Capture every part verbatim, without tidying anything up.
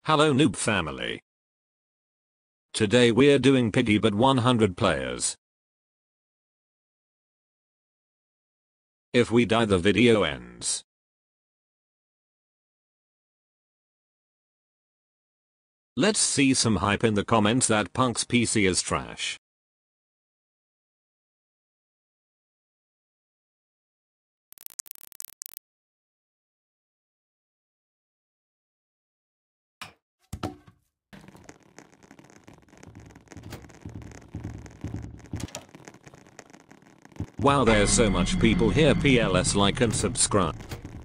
Hello noob family. Today we're doing Piggy but one hundred players. If we die the video ends. Let's see some hype in the comments that Punk's P C is trash. Wow, there's so much people here. P L S like and subscribe.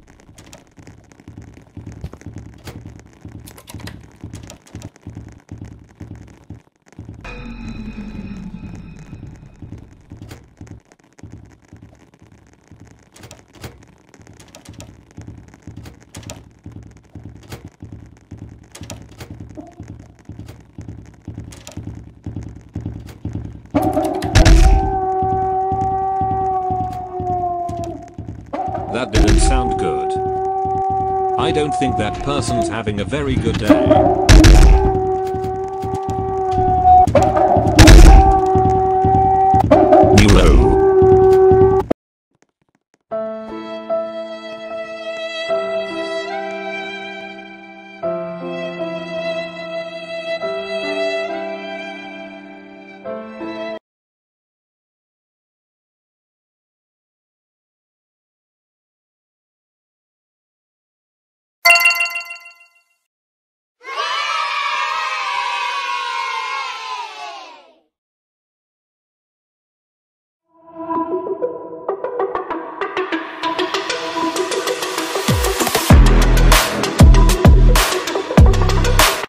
That didn't sound good. I don't think that person's having a very good day.